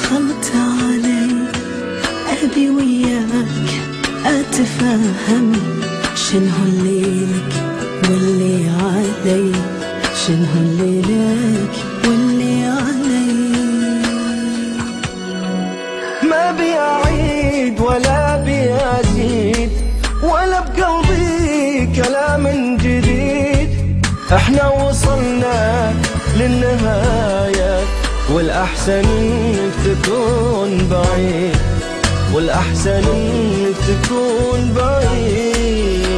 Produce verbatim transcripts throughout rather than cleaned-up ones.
بخلت علي، أبي وياك أتفهم شنو اللي لك واللي علي، شنو اللي لك واللي علي. ما بي أعيد ولا بي أزيد، ولا بقلبي كلام جديد. احنا وصلنا للنهاية، والأحسن انك تكون بعيد، والأحسن انك تكون بعيد.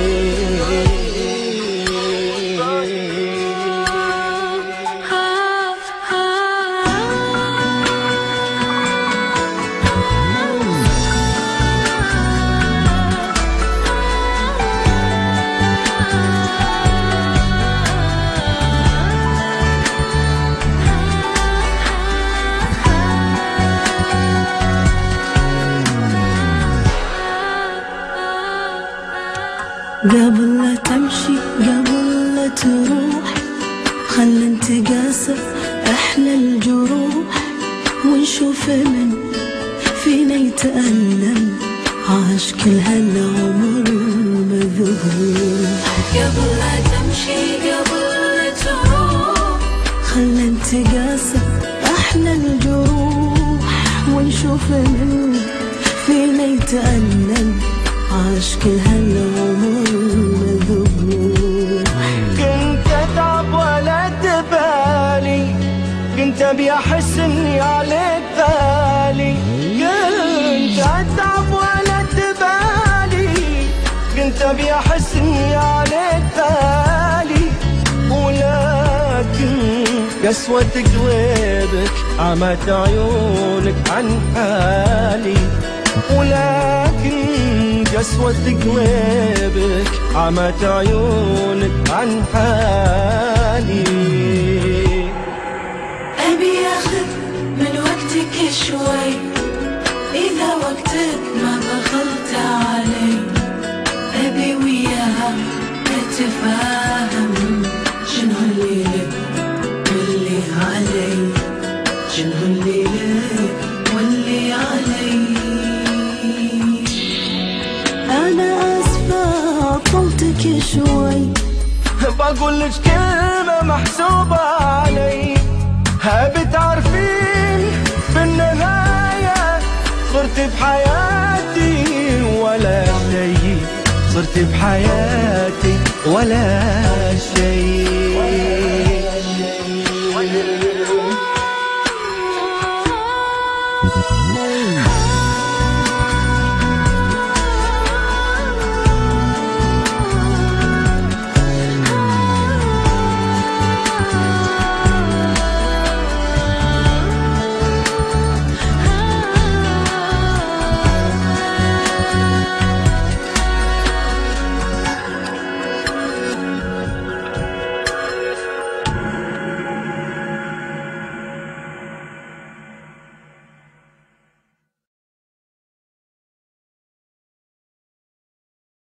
قبل لا تمشي قبل لا تروح، خلنا نتقاسى احنا الجروح، ونشوف من فينا يتألم عاش كل هالعمر مذبوح. قبل لا تمشي قبل لا تروح، خلنا نتقاسى احنا الجروح، ونشوف من فينا يتألم عاش كل هالعمر مذبوح. كنت اتعب ولا تبالي، كنت ابي احس اني عليك بالي. كنت اتعب ولا تبالي، كنت ابي احس اني عليك بالي. ولكن قسوة قلبك عمت عيونك عن حالي، ولكن قسوة قلبك عمت عيونك عن حالي. أبي أخذ من وقتك شوي، إذا وقتك ما بخلت علي. أبي وياها نتفاهم شنو اللي لك واللي علي، شنو اللي لك واللي علي. أنا آسفة عطلتك شوي، بقول لك كلمة محسوبة علي. هابي تعرفين بالنهاية صرت بحياتي ولا شيء، صرت بحياتي ولا شيء.